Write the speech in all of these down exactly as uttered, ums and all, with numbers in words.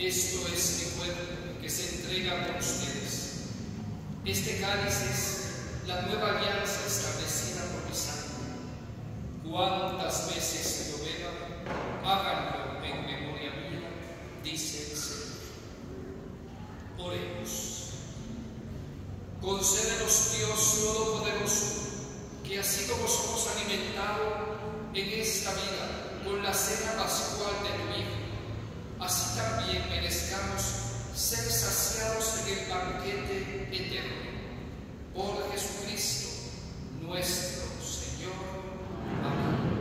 Esto es mi cuerpo que se entrega por ustedes. Este cáliz es la nueva alianza establecida por mi sangre. Cuantas veces lo beban, háganlo en memoria mía, dice el Señor. Oremos. Concédenos, Dios Todopoderoso, que así como somos alimentados en esta vida con la cena pascual de tu Hijo, así también merezcamos ser saciados en el banquete eterno. Por Jesucristo, nuestro Señor. Amén.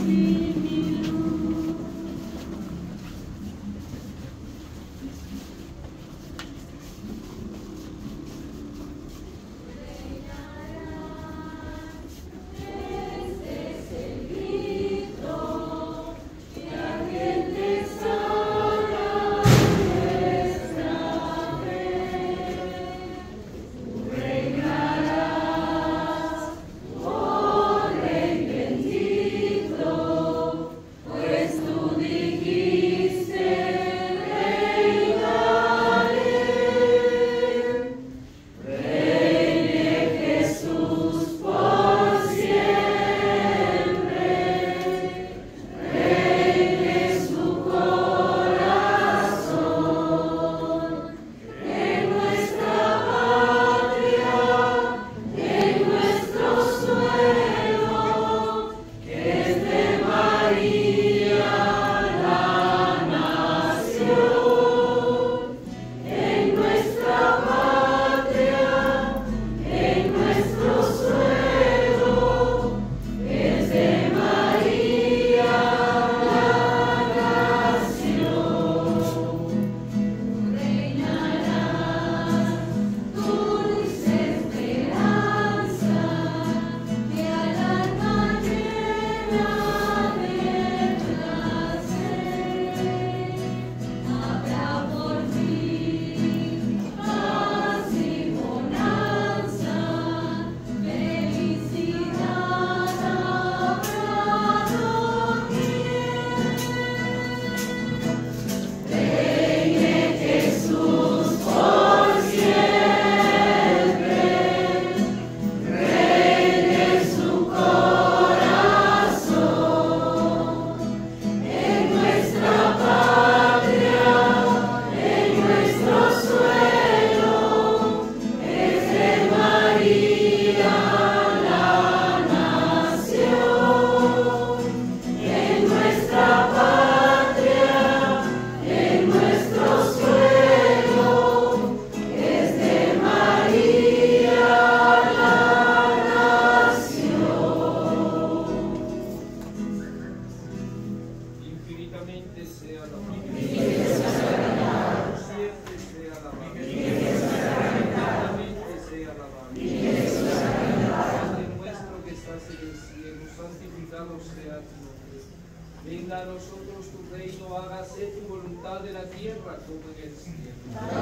Venga a nosotros tu reino, hágase tu voluntad en la tierra como en el cielo.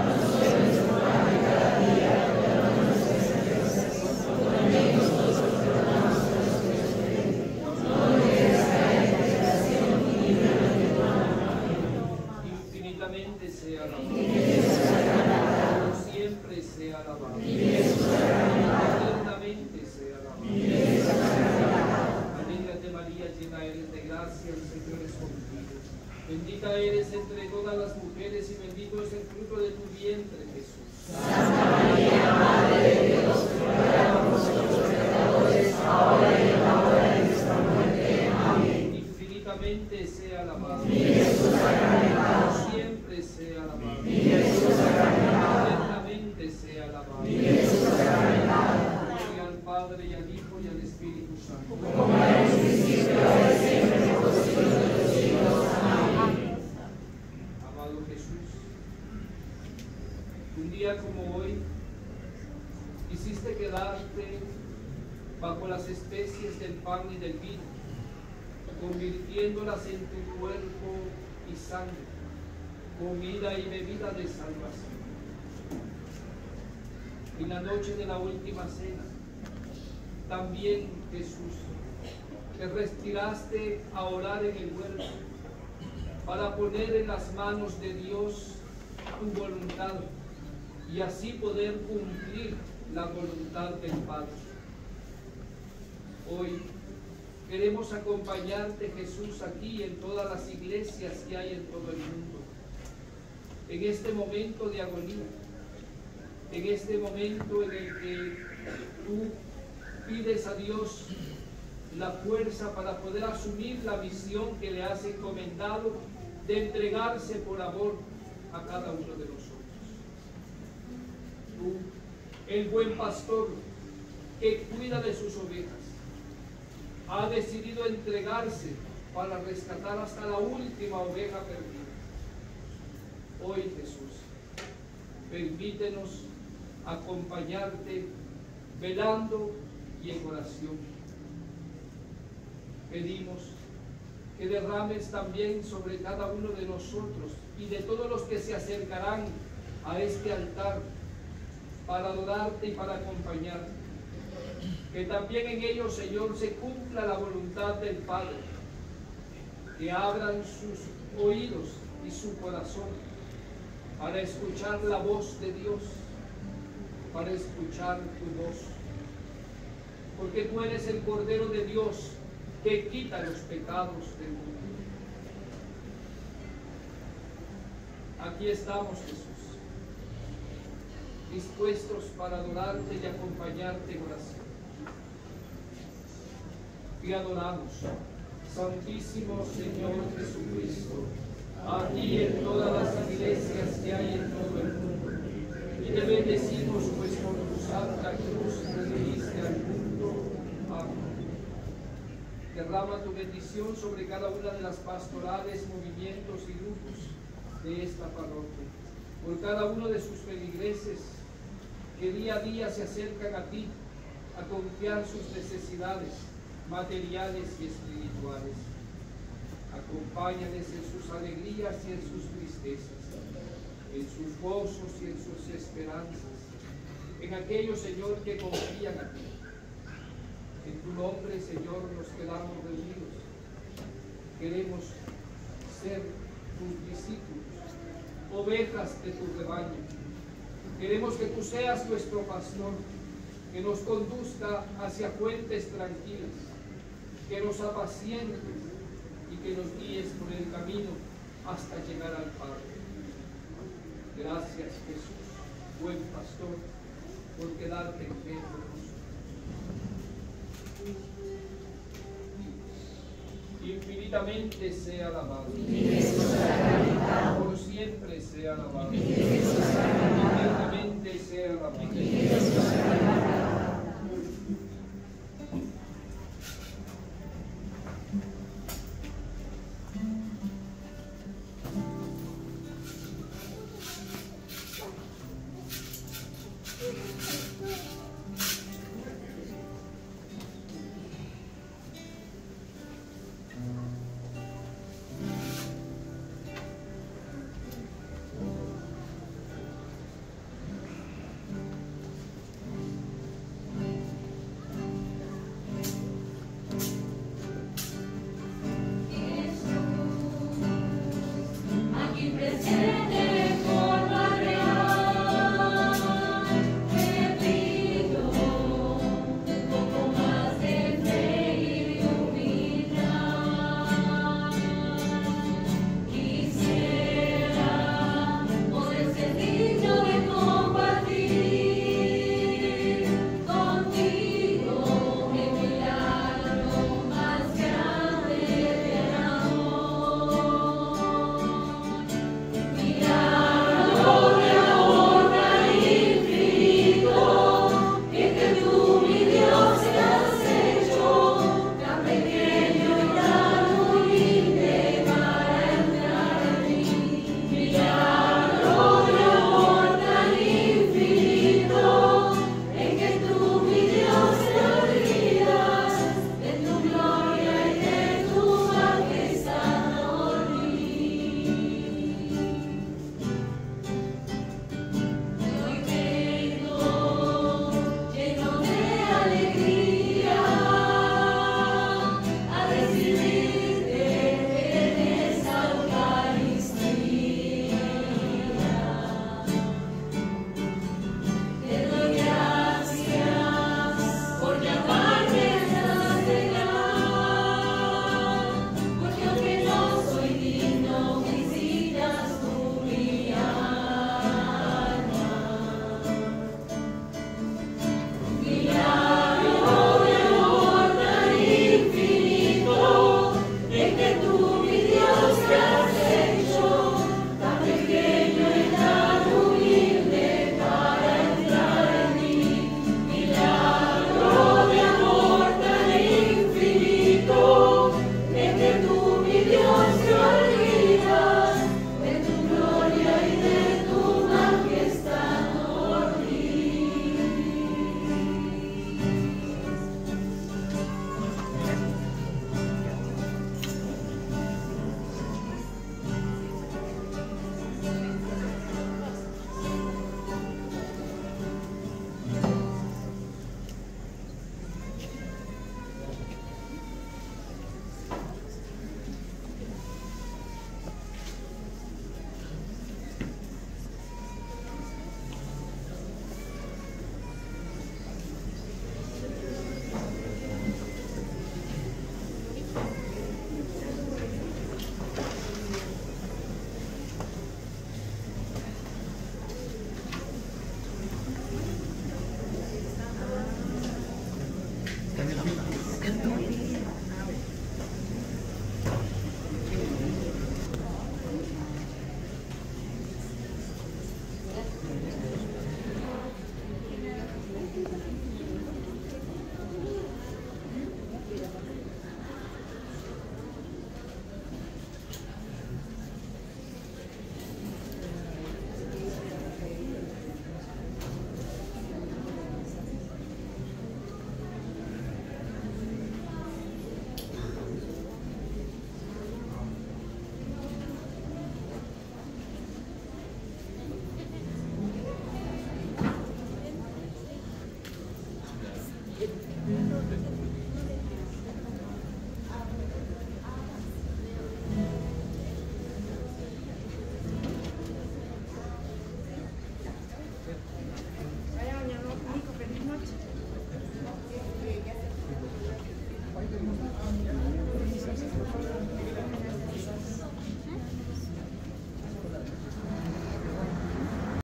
Infinitamente sea alabado. Siempre sea alabado. Eternamente sea alabado. Alégrate María, llena eres de gracia, el Señor es contigo. Bendita eres entre todas las mujeres y bendito es el fruto de tu vientre, Jesús. Santa María, Madre de Dios, ruega por nosotros pecadores, ahora y en la hora de nuestra muerte. Amén. Infinitamente sea alabado. Mi Jesús sacramentado. Siempre sea alabado. Mi Jesús sacramentado. Eternamente sea alabado. Mi Jesús sacramentado. Gloria al Padre y al Hijo y al Espíritu Santo. Como era en un principio, ahora y siempre, por los siglos de los siglos. Amén. Amado Jesús, un día como hoy quisiste quedarte bajo las especies del pan y del vino, convirtiéndolas en tu cuerpo y sangre, comida y bebida de salvación. En la noche de la última cena, también Jesús, te retiraste a orar en el huerto para poner en las manos de Dios tu voluntad y así poder cumplir la voluntad del Padre. Hoy queremos acompañarte, Jesús, aquí y en todas las iglesias que hay en todo el mundo, en este momento de agonía, en este momento en el que tú pides a Dios la fuerza para poder asumir la misión que le has encomendado de entregarse por amor a cada uno de nosotros. Tú, el buen pastor que cuida de sus ovejas, ha decidido entregarse para rescatar hasta la última oveja perdida. Hoy, Jesús, permítenos acompañarte velando y en oración. Pedimos que derrames también sobre cada uno de nosotros y de todos los que se acercarán a este altar para adorarte y para acompañarte. Que también en ellos, Señor, se cumpla la voluntad del Padre. Que abran sus oídos y su corazón para escuchar la voz de Dios, para escuchar tu voz. Porque tú eres el Cordero de Dios que quita los pecados del mundo. Aquí estamos, Jesús, dispuestos para adorarte y acompañarte en oración. Te adoramos, Santísimo Señor Jesucristo, aquí en todas las iglesias que hay en todo el mundo. Y te bendecimos, pues por tu santa cruz redimiste al mundo. Amén. Derrama tu bendición sobre cada una de las pastorales, movimientos y grupos de esta parroquia, por cada uno de sus feligreses que día a día se acercan a ti a confiar sus necesidades materiales y espirituales. Acompáñales en sus alegrías y en sus tristezas, en sus gozos y en sus esperanzas, en aquellos, Señor, que confían a ti. En tu nombre, Señor, nos quedamos reunidos. Queremos ser tus discípulos, ovejas de tu rebaño. Queremos que tú seas nuestro pastor, que nos conduzca hacia fuentes tranquilas, que nos apacientes y que nos guíes por el camino hasta llegar al Padre. Gracias, Jesús, buen pastor, por quedarte en fe con nosotros. Infinitamente sea alabado, por siempre sea alabado, eternamente sea alabado. Gracias.